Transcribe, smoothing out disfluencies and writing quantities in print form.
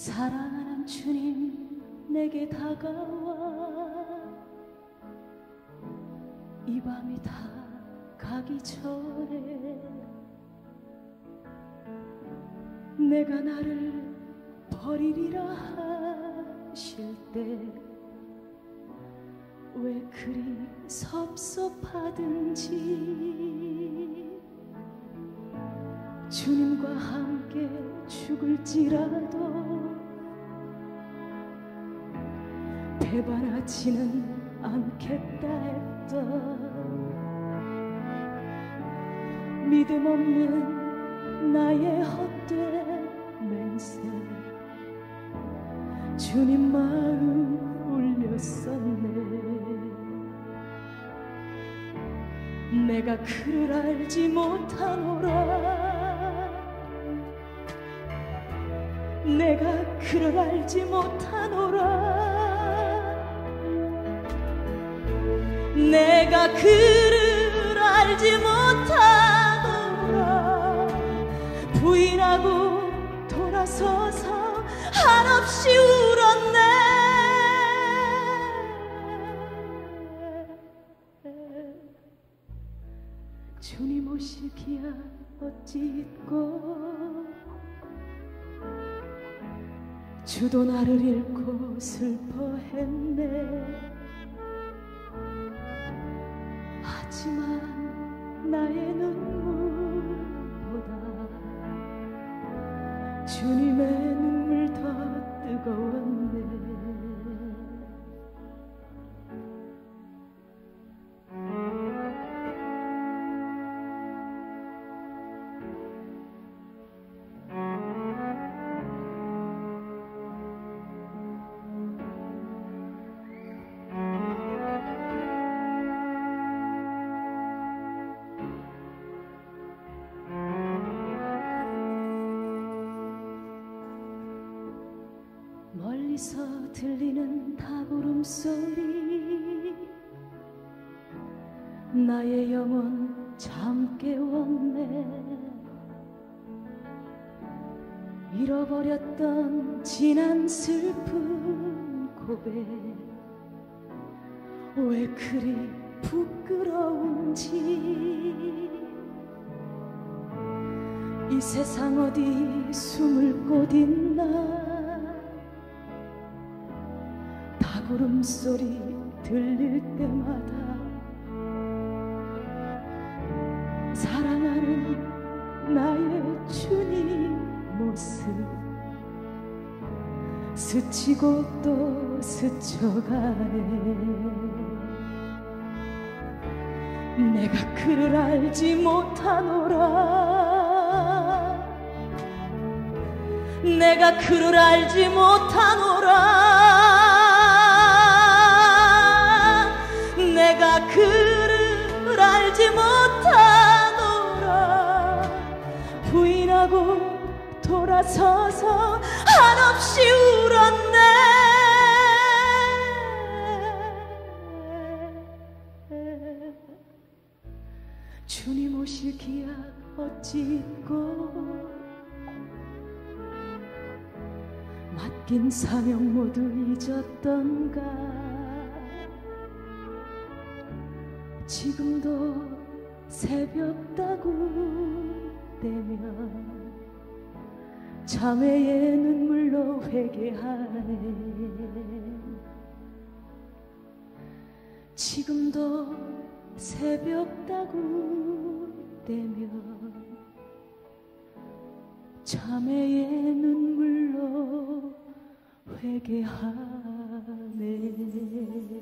사랑하는 주님 내게 다가와 이 밤이 다 가기 전에 내가 나를 버리리라 하실 때 왜 그리 섭섭하든지 주님과 함께 죽을지라도 배반하지는 않겠다 했던 믿음 없는 나의 헛된 맹세 주님 마음 울렸었네. 내가 그를 알지 못하노라. 내가 그를 알지 못하노라. 내가 그를 알지 못하노라. 부인하고 돌아서서 한없이 울었네. 주님 오시기야 어찌 잊고 주도 나를 잃고 슬퍼했네. 하지만 나의 눈물보다 주님의 눈물 더 뜨거웠네. 멀리서 들리는 닭울음 소리 나의 영혼 잠 깨웠네. 잃어버렸던 지난 슬픈 고백 왜 그리 부끄러운지 이 세상 어디 숨을 곳 있나. 울음소리 들릴 때마다 사랑하는 나의 주님 모습 스치고 또 스쳐가네. 내가 그를 알지 못하노라. 내가 그를 알지 못하노라. 내가 그를 알지 못하노라. 부인하고 돌아서서 한없이 울었네. 주님 오실 기약 어찌 잊고 맡긴 사명 모두 잊었던가. 지금도 새벽 따구대면 자매의 눈물로 회개하네. 지금도 새벽 따구대면 자매의 눈물로 회개하네.